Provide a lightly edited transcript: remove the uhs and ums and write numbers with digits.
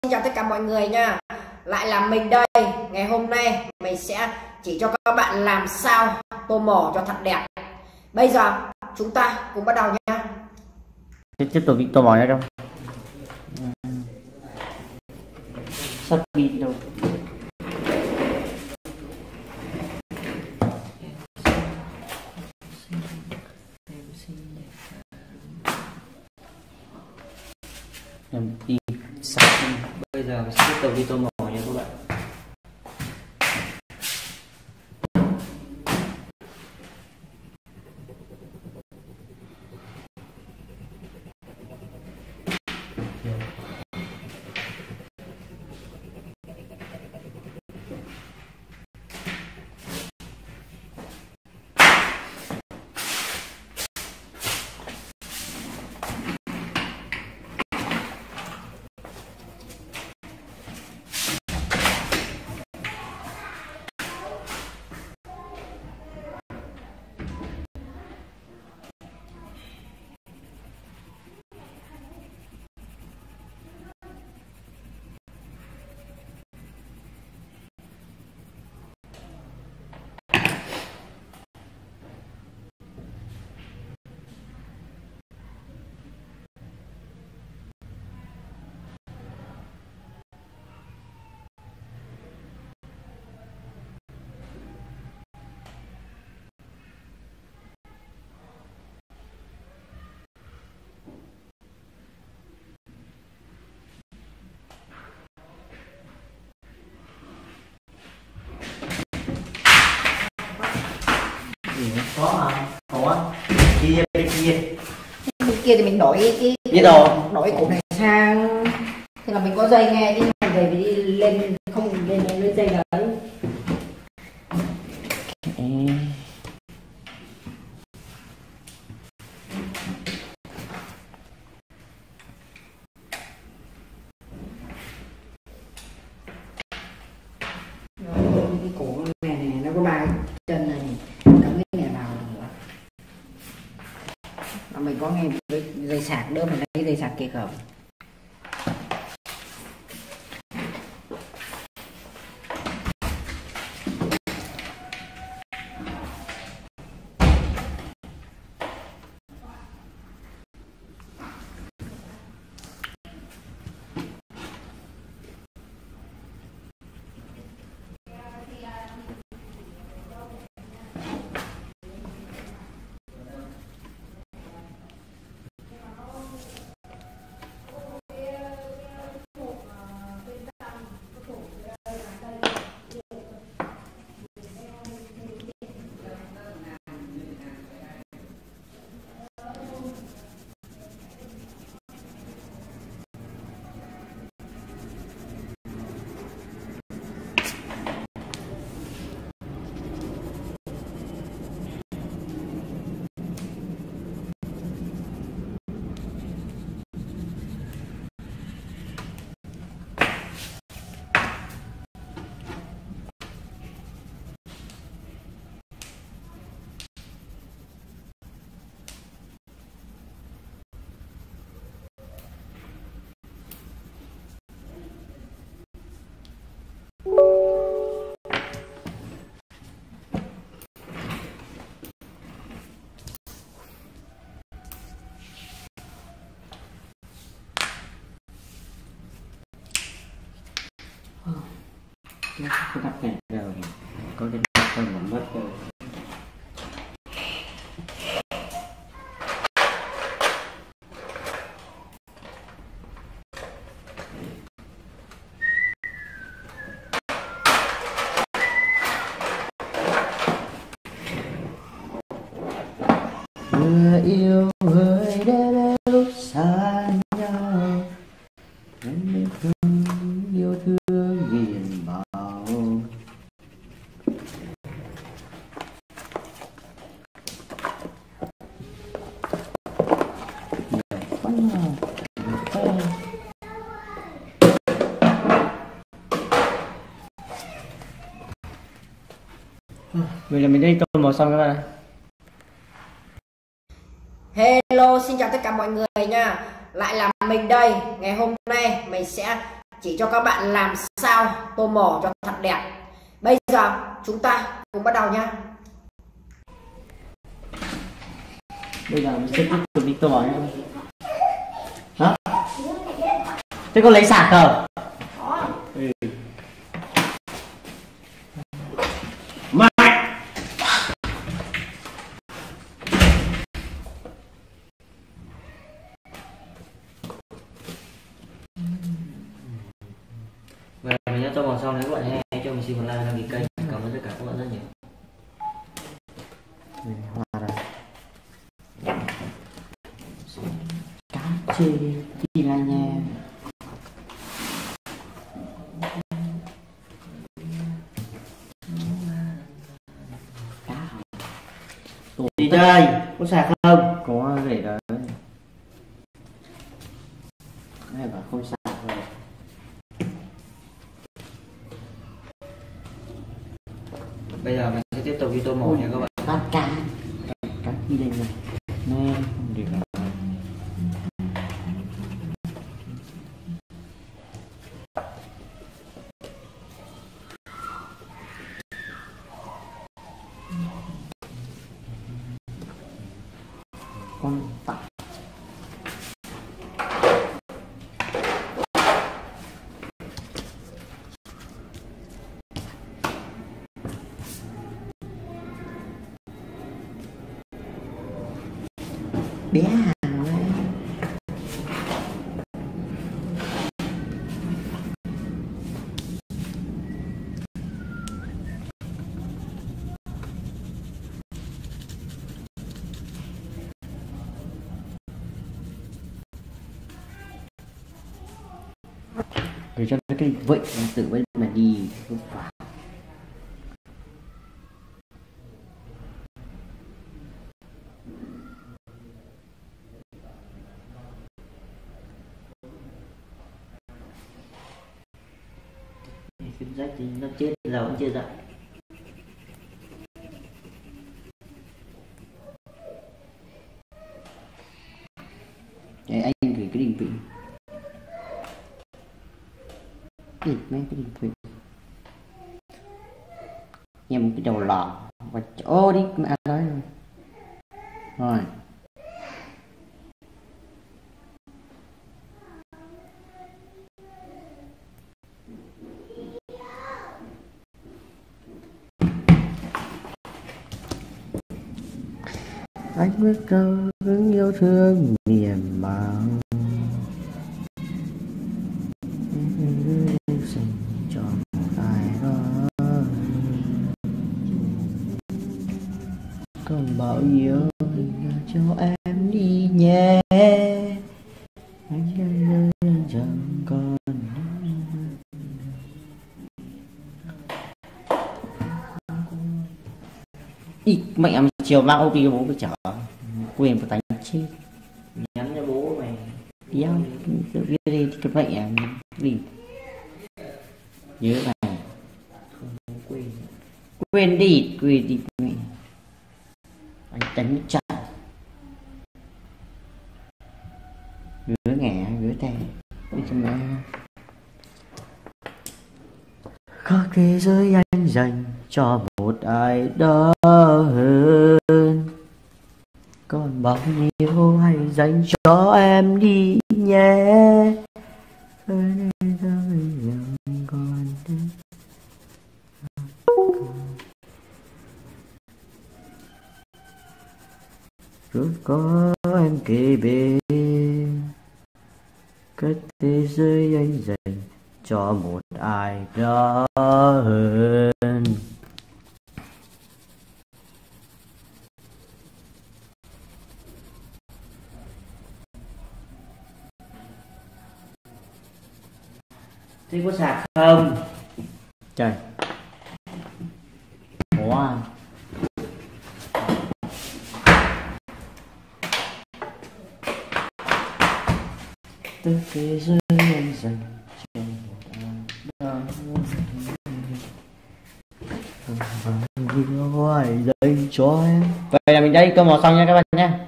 Xin chào tất cả mọi người nha. Lại là mình đây. Ngày hôm nay mình sẽ chỉ cho các bạn làm sao tô mổ cho thật đẹp. Bây giờ chúng ta cùng bắt đầu nha. Tiếp tục bị tô mỏ nha đâu. Sắp bị đâu. Em đi sạch. Bây giờ mình sẽ tiếp tục đi tô mỏ nha các bạn. Có mà, có kia bên Kia thì mình đổi cái đổi cục này sang, thế là mình có dây nghe đi, về mình đi lên không lên dây đấy. Cái cổ này nó có ba chân này, cắm cái này vào nữa. Mà mình có nghe dây sạc nữa, mình lấy dây sạc kia không? Cái đắp này rồi có cái đắp con nó mất rồi. Vừa yêu người để lúc xa nhau, em không yêu thương ghiền bao. Vậy là mình đi tô màu xong các bạn. Hello, xin chào tất cả mọi người nha. Lại là mình đây. Ngày hôm nay mình sẽ chỉ cho các bạn làm sao tô màu cho thật đẹp. Bây giờ chúng ta cùng bắt đầu nhá. Bây giờ mình sẽ tiếp tục đi tô màu nhé. Hả? Thế con lấy sạc không? Ừ. Mày Và mình đã tô màu xong đấy các bạn nhé. Cho mình xin một like, đăng ký kênh. Cảm ơn tất cả các bạn rất nhiều. Hoa rồi. Cá chê đi ra nha. Đi chơi, có sạc không? Có để đấy. Này bảo không sạc rồi. Bây giờ mình sẽ tiếp tục đi tô màu nha các bạn. Cắt đi đây này. Nè, không được rồi. Con tặng bé Hằng ơi. Để cho nó cái vậy tự vẫn mà đi không phải. Cái rách thì nó chết giờ vẫn chưa dậy. Để anh gửi cái định vị. Mấy cái định vị nhầm cái đầu lò và chỗ đi mẹ nói rồi. Anh biết đâu những yêu thương niềm màu dành cho một ai đó, còn bao nhiêu cho em đi nhé. Anh chẳng còn đi mẹ em chiều mang ô bố cái chở quyền của tánh chết. Nhắn cho bố mày. Yêu cái đi cái mẹ em đi nhớ này Không quên. quên đi mẹ anh đánh chặn ngứa nghẻ ngứa tay đi cho mẹ. Có thế giới anh dành cho một ai đó hơn, còn bao nhiêu hãy dành cho em đi nhé. Rồi có em kề bên, cái thế giới anh dành cho một ai đó hơn. Thế có sạc không? Trời wow. Từ thế giới anh dành cho một ai đó, yêu ai dành cho em. Vậy là mình đây câu màu xong nha các bạn nhé.